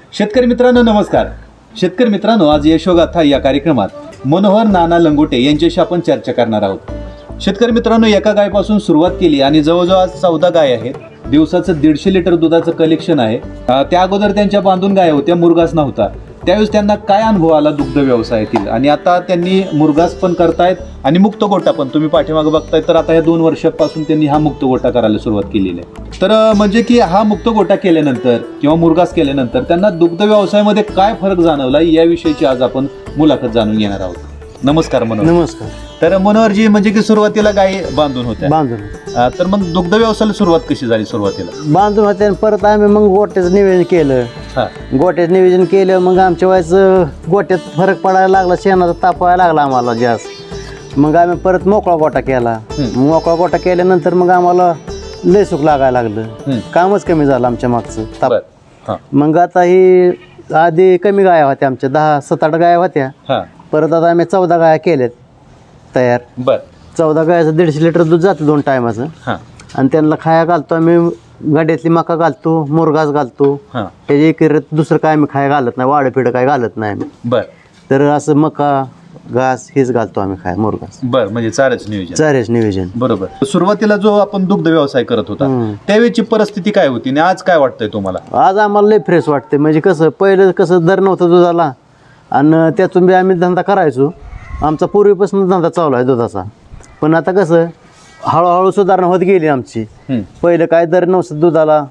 शेतकरी मित्रांनो नमस्कार. शेतकरी मित्रांनो, आज यशोगाथा या कार्यक्रमात मनोहर नाना लंगोटे यांच्याशी आपण चर्चा करणार आहोत. शेतकरी मित्रांनो, एका गायपासून सुरुवात केली आणि जवळजवळ आज 14 गाय आहेत. दिवसाचं 150 लिटर दुधाचं कलेक्शन आहे. त्या अगोदर त्यांच्या बांधून गाय होत्या, मुरघास नव्हता. त्यावेळेस त्यांना काय अनुभव आला दुग्ध व्यवसायातील, आणि आता त्यांनी मुरघास पण करतायत आणि मुक्त गोटा पण. तुम्ही पाठीमागे बघताय तर आता या 2 वर्षापासून त्यांनी हा मुक्त गोटा करायला सुरुवात केलेली आहे. तर म्हणजे की हा मुक्त गोटा केल्यानंतर किंवा मुरघास केल्यानंतर त्यांना दुग्ध व्यवसायामध्ये काय फरक जाणवला याविषयीची आज आपण मुलाखत जाणून घेणार आहोत. नमस्कार मनोहर. नमस्कार. तर मनोहरजी, म्हणजे की सुरुवातीला गाय बांधून होत्या, तर मग दुग्ध व्यवसायाला सुरुवात कशी झाली? सुरुवातीला बांधून होते आणि परत आम्ही मग गोट्याचं नियोजन केलं. गोट्याचं नियोजन केलं, मग आमच्या वेळेस गोट्यात फरक पडायला लागला, शेणाचा ताप व्हायला लागला आम्हाला जास्त. मग आम्ही परत मोकळा गोटा केला. मोकळा गोटा केल्यानंतर मग आम्हाला लय सुख लागायला लागलं, कामच कमी झालं आमच्या मागचं ताप. मग आता ही आधी कमी गाया होत्या, आमच्या 10-7-8 गाया होत्या. परत आता आम्ही 14 गाया केल्यात तयार. 14 गायाचं 150 लिटर दूध जातं 2 टायमाचं. आणि त्यांना खाया घालतो आम्ही, गाड्यातली मका घालतो, मुरघास घालतो. त्याच्या इकडे दुसरं काय आम्ही खाया घालत नाही, वाडं पिढं काय घालत नाही आम्ही. तर असं मका घास हेच घालतो आम्ही खाय, मुरघास. म्हणजे चाऱ्याच नियोजन. बरोबर. सुरुवातीला जो आपण दुग्ध व्यवसाय करत होता त्यावेळीची परिस्थिती काय होती आणि आज काय वाटतंय तुम्हाला? आज आम्हाला लय फ्रेश वाटते. म्हणजे कसं पहिलं कसं दर नव्हतं दुधाला, आणि त्यातून बी आम्ही धंदा करायचो. आमचा पूर्वीपासून धंदा चालू आहे दुधाचा. पण आता कसं हळूहळू सुधारणा होत गेली आमची. पहिलं काय दर नव्हतं दुधाला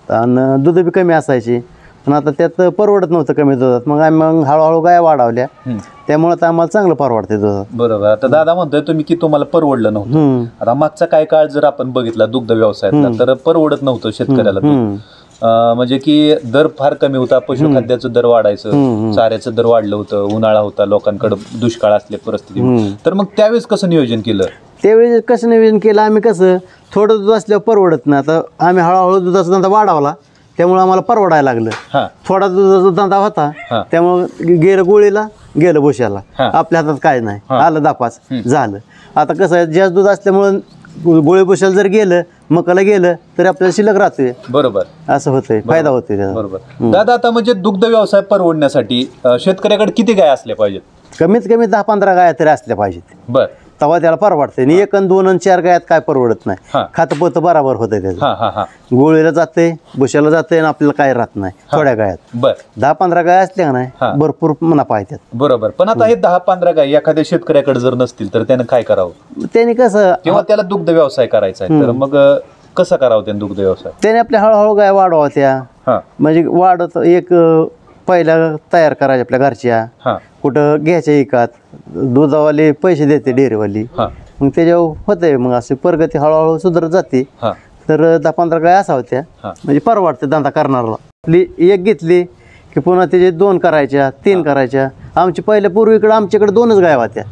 आणि दूध बी कमी असायची, पण आता त्यात परवडत नव्हतं कमी दुधात. मग आम्ही हळूहळू गाय वाढवल्या, त्यामुळे आता आम्हाला चांगलं परवडते दुधात. बरोबर. आता दादा म्हणतोय तुम्ही की तुम्हाला परवडलं नव्हतं. आता मागचा काय काळ जर आपण बघितला दुग्ध व्यवसायातला, तर परवडत नव्हतं शेतकऱ्याला दूध. म्हणजे की दर फार कमी होता, पशुखाद्याचं दर वाढायचं, चाऱ्याचं दर वाढलं होतं, उन्हाळा होता, लोकांकडे दुष्काळ असल्या परिस्थिती. तर मग त्यावेळेस कसं नियोजन केलं? त्यावेळेस कसं नियोजन केलं आम्ही, कसं थोडं दूध असल्यावर परवडत नाही. आता आम्ही हळूहळू दुधाचा धंदा वाढवला, त्यामुळे आम्हाला परवडायला लागलं. थोडा दुधाचा धंदा होता, त्यामुळे गेलं गोळीला, गेलं भुशाला, आपल्या हातात काय नाही, आलं 10-5 झालं. आता कसं आहे, जास्त दूध असल्यामुळं गोळी भुशाला जर गेलं, मकाला गेलं तरी आपल्याला शिल्लक राहतोय. बरोबर. असं होतंय, फायदा होतोय त्याचा. बरोबर. दादा, आता म्हणजे दुग्ध व्यवसाय परवडण्यासाठी शेतकऱ्याकडे किती गाय असल्या पाहिजेत? कमीत कमी 10-15 गाया तरी असल्या पाहिजेत. तेव्हा त्याला परवडते. 1 आणि 2 आणि 4 गायात काय परवडत नाही. खातपत बरोबर होतंय त्याचं. गोळीला जाते, भुशाला जाते, आणि आपल्याला काय राहत नाही थोड्या गायात. 10-15 गाय असल्या का नाही, भरपूर नफा आहे त्यात. बरोबर. पण आता हे 10-15 गाय एखाद्या शेतकऱ्याकडे जर नसतील तर त्यानं काय करावं? त्याने कसं, किंवा त्याला दुग्ध व्यवसाय करायचा आहे तर मग कसं करावं त्याने दुग्ध व्यवसाय? त्याने आपल्या हळूहळू गाय वाढवा त्या. म्हणजे वाढत एक पहिला तयार करायच्या आपल्या घरच्या, कुठं घ्यायच्या एकात, दुधावाले पैसे देते डेअरीवाली, मग त्याच्यावर होते. मग असे प्रगती हळूहळू सुधारत जाते. तर 10-15 गाय असाव्या म्हणजे परवडते धंदा करणारा. आपली एक घेतली की पुन्हा त्याचे 2 करायच्या, 3 करायच्या. आमची पहिल्या पूर्वीकडे आमच्याकडे 2च गाय होत्या.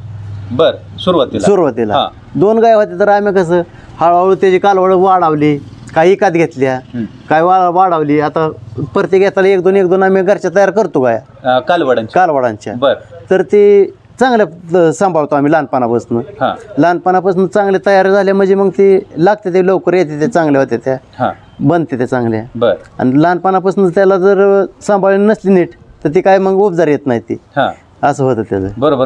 सुरुवातीला 2 गाय होत्या. तर आम्ही कसं हळूहळू त्याची कालवड वाढवली, काही एकात घेतल्या, काय वाढवली. आता प्रत्येक येताला 1-2 आम्ही घरच्या तयार करतो गाया कालवडांच्या. तर ते चांगल्या सांभाळतो आम्ही लहानपणापासून चांगले तयार झाले म्हणजे मग ते लागते, ते लवकर येते, ते चांगल्या होते, त्या बनते ते चांगल्या. आणि लहानपणापासून त्याला जर सांभाळली नसली नीट तर ती काय मग उपजार येत नाही ती. असं होतं त्याचं. बरोबर.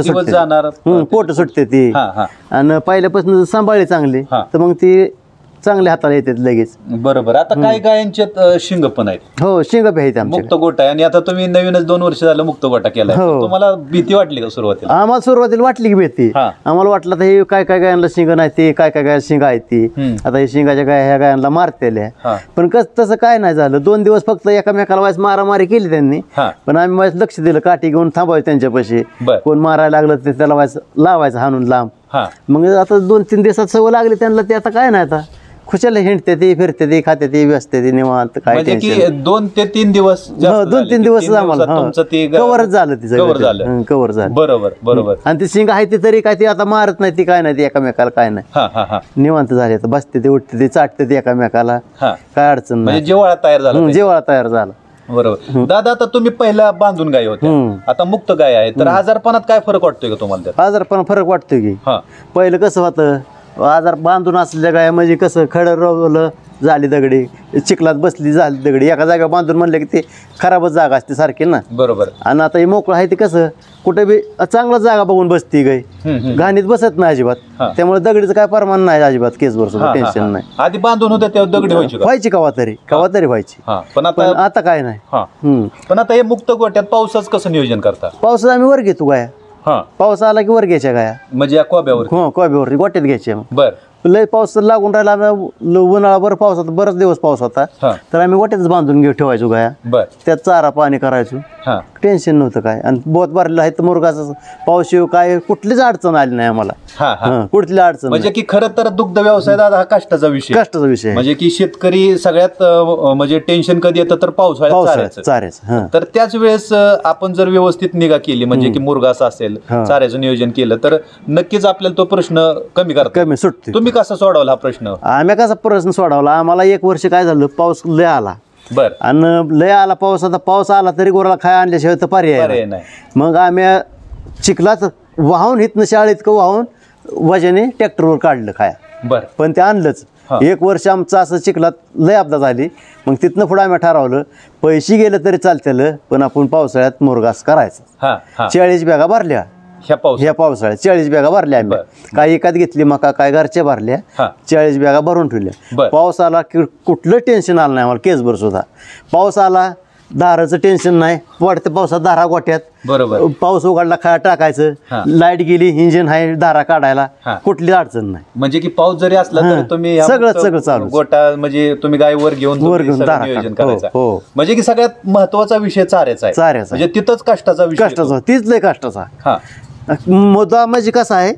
पोट सुटते ती. आणि पहिल्यापासून सांभाळली चांगली तर मग ती चांगल्या हाताला येतात लगेच. बरोबर. आता काही गायांच्यात शिंग पण आहेत. हो, शिंग बी आहेत आमच्या. मुक्त गोटा आहे. आणि आता तुम्ही नवीनच 2 वर्ष झालं मुक्त गोटा केला. तुम्हाला भीती वाटली का सुरुवातीला? आम्हाला सुरुवातीला वाटली की भीती. आम्हाला वाटलं तर हे काय काय गायांना शिंग नाही, ते काय काय गाय शिंग आहेत ती. आता हे शिंगाच्या गाय ह्या गायांना मारतेल्या. पण तसं काय नाही झालं. 2 दिवस फक्त एकामेकाला वाईस मारामारी केली त्यांनी. पण आम्ही वाईस लक्ष दिलं, काठी घेऊन थांबायचं त्यांच्यापाशी. कोण मारायला लागलं तर त्याला वाईस लावायचं हाणून लांब. मग आता 2-3 दिवसात सवय लागली त्यांना. ते आता काय नाही, आता खुशाला हिंडते ती, फिरते ती, खाते ती, व्यसते ती, निवांत. काय 2 ते 3 दिवस 2-3 दिवस आम्हाला कव्हर झालं तिचं, कव्हर झालं. बरोबर. आणि ती शिंग आहे ती तरी काय ती आता मारत नाही, ती काय नाही, ती एकामेकाला काय नाही, निवांत झाली. आता बसते ती, उठते ती, चाटते ती एकामेकाला, काय अडचण नाही. जेवाळा तयार झाला. बरोबर. दादा, आता तुम्ही पहिला बांधून गाय होत्या, आता मुक्त गाय आहे, तर आजारपणात काय फरक वाटतोय का तुम्हाला? आजारपणात फरक वाटतोय की. पहिलं कसं होतं, आजार बांधून असलेल्या गाय म्हणजे कसं खडं रवलं झाली दगडी, चिखलात बसली झाली दगडी, एका जागा बांधून म्हणलं की ते खराबच जागा असते सारखी ना. बरोबर. आणि आता हे मोकळं आहे ते कसं कुठे बी चांगला जागा बघून बसती गाय, घाणीत बसत नाही अजिबात. त्यामुळे दगडीचं काय प्रमाण नाही अजिबात, केसभर सुद्धा टेन्शन नाही. आधी बांधून होत्या तेव्हा दगडी व्हायची कवा तरी व्हायची, पण आता काय नाही. पण आता हे मुक्त गोट्यात पावसाचं कसं नियोजन करता? पावसात आम्ही वर घेतो गाया, पाऊस आला की वर घ्यायच्या गाया, म्हणजे या कोब्यावर? हो, कोब्यावर गोट्यात घ्यायच्या. बर. लय पाऊस लागून राहिला, आम्ही उन्हाळाभर पाऊस होता, बरेच दिवस पाऊस होता, तर आम्ही गोट्यातच बांधून ठेवायचो गाया. त्यात चारा पाणी करायचो, टेन्शन नव्हतं काय. आणि बोत भरलेला आहे तर मुरगाचा पाऊस येऊ काय कुठलीच अडचण आली नाही आम्हाला, कुठली अडचण. म्हणजे की खरं तर दुग्ध व्यवसाय दादा हा कष्टाचा विषय, म्हणजे की शेतकरी सगळ्यात म्हणजे टेन्शन कधी येतं तर पावसाळ्यात चाऱ्याचं. तर त्याच वेळेस आपण जर व्यवस्थित निगा केली, म्हणजे की मुरगास असेल, चाऱ्याचं नियोजन केलं तर नक्कीच आपल्याला तो प्रश्न कमी सुटतो. तुम्ही कसा सोडवला हा प्रश्न? आम्ही कसा प्रश्न सोडवला, आम्हाला एक वर्ष काय झालं, पाऊस लय आला. बर. आणि लय आला पाऊस, आता पाऊस आला तरी गोराला खाय आणल्याशिवाय तर पर्याय नाही. मग आम्ही चिखलात वाहून इथनं शाळेत वाहून वजाने ट्रॅक्टरवर काढलं खाया. बर. पण ते आणलंच. एक वर्ष आमचं असं चिखलात लय अपघात झाली. मग तिथनं पुढे आम्ही ठरवलं पैसे गेलं तरी चालतेलं, पण आपण पावसाळ्यात मुरगास करायचं. 40 बॅगा भरल्या ह्या पावसाळ्यात, 40 बॅगा भरल्या आम्ही. काही एकात घेतली मका, काय घरच्या भरल्या, 40 बॅगा भरून ठेवल्या. पाऊस आला की कुठलं टेन्शन आलं नाही आम्हाला, केसभर सुद्धा. पाऊस आला, धाराचं टेन्शन नाही, वाढते पावसात धारा गोट्यात. बरोबर. पाऊस उघडला खाया टाकायचं, लाईट गेली, इंजिन आहे धारा काढायला, कुठली अडचण नाही. म्हणजे की पाऊस जरी असला तर तुम्ही सगळं चालू गोटा, म्हणजे तुम्ही गाय वर घेऊन नियोजन करायचं. म्हणजे की सगळ्यात महत्वाचा विषय चाऱ्याचा आहे, म्हणजे तिथंच कष्टाचा विषय, तीच लय कष्टाचा मुद्दा. म्हणजे कसा आहे,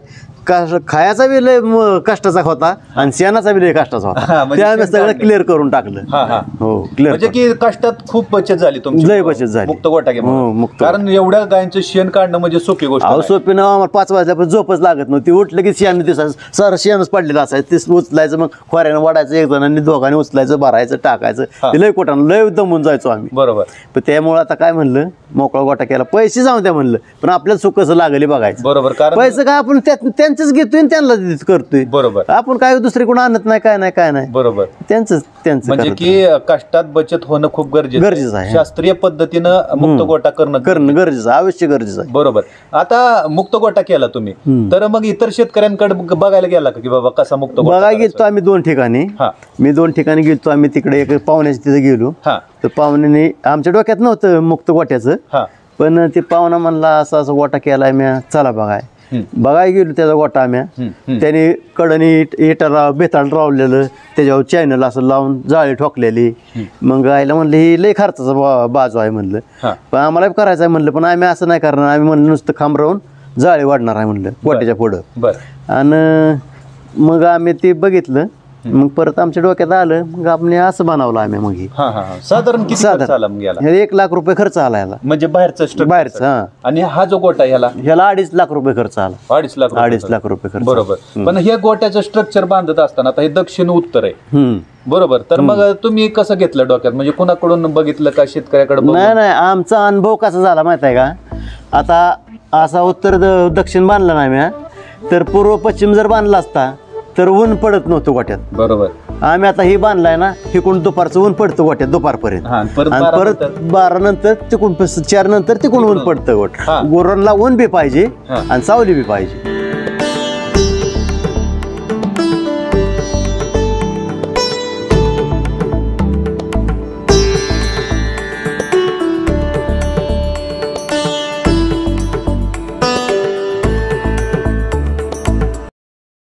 खायचा बी लय कष्टाचा होता आणि शेणाचा बी लय कष्टाचा होता, ते आम्ही सगळं क्लिअर करून टाकलं. हो, क्लिअर. म्हणजे की कष्टात खूप बचत झाली तुमची, लय बचत झाली मुक्त गोटा मुक्त. कारण एवढ्या गायचं शेण काढणं म्हणजे सोपी गोष्ट. सोपी ना, आम्हाला 5 वाजल्यापासून झोपच लागत नव्हती. उठलं की शेण दिसायचं, सर शेणच पडलेलं असायचं, ते उचलायचं, मग खोऱ्यानं वाढायचं, एक जणांनी दोघांनी उचलायचं, भरायचं, टाकायचं. ते लय कोटानं लय दमून जायचो आम्ही. बरोबर. पण त्यामुळे आता काय म्हणलं, मोकळा गोटा केला, पैसे जाऊ द्या म्हणलं, पण आपल्याला सुख कसं लागले बघायचं. बरोबर. पैसे काय आपण त्यांचंच घेतोय आणि त्यांना करतोय. बरोबर. आपण काय दुसरी कोण आणत नाही, काय नाही. बरोबर. त्यांचं म्हणजे की कष्टात बचत होणं खूप गरजेचं आहे. शास्त्रीय पद्धतीनं मुक्त गोटा करणं गरजेचं, अवश्य गरजेचं आहे. बरोबर. आता मुक्त गोटा केला तुम्ही, तर मग इतर शेतकऱ्यांकडे बघायला गेला का की बाबा कसा मुक्त गोटा? बघायला गेलो आम्ही 2 ठिकाणी. मी 2 ठिकाणी गेलो. आम्ही तिकडे एक पाहुण्याच्या तिथे गेलो, तर पाहुण्याने आमच्या डोक्यात नव्हतं मुक्त गोट्याचं, पण ते पाहुणा म्हणला असं असं गोटा केलाय मी, चला बघायला गेलो त्याचा गोटा आम्ही. त्याने कडनी इटाला बेताळ रावलेलं, त्याच्यावर चॅनल असं लावून जाळी ठोकलेली. मग गायला म्हणलं ही लय खर्चाचा बाजू आहे म्हणलं, पण आम्हाला करायचं आहे म्हणलं, पण आम्ही असं नाही करणार, आम्ही म्हणलं नुसतं खांब राहून जाळी वाढणार आहे म्हणलं गोट्याच्या पुढं. आणि मग आम्ही ते बघितलं. मग परत आमच्या डोक्यात आलं, मग आपण असं बनवलं आम्ही. मग साधारण किती खर्च आला? मग याला 1 लाख रुपये खर्च आला याला, म्हणजे बाहेरचा. आणि हा जो गोटा ह्याला 2.5 लाख रुपये खर्च आला. 2.5 लाख रुपये खर्च. बरोबर. पण हे गोट्याचं स्ट्रक्चर बांधत असताना आता हे दक्षिण उत्तर आहे, बरोबर. तर मग तुम्ही कसं घेतलं डोक्यात, म्हणजे कुणाकडून बघितलं का, शेतकऱ्याकडे? नाही, आमचा अनुभव कसा झाला माहित आहे का, आता असा उत्तर दक्षिण बांधला नाही मी, तर पूर्व पश्चिम जर बांधला असता तर ऊन पडत नव्हतं गोट्यात. बरोबर. आम्ही आता ही बांधलाय ना, हे कोण दुपारचं ऊन पडतं गोट्यात दुपारपर्यंत, परत 12 नंतर तिकून 4 नंतर तिकून ऊन पडतं. गोट गुरांना ऊन बी पाहिजे आणि सावली बी पाहिजे.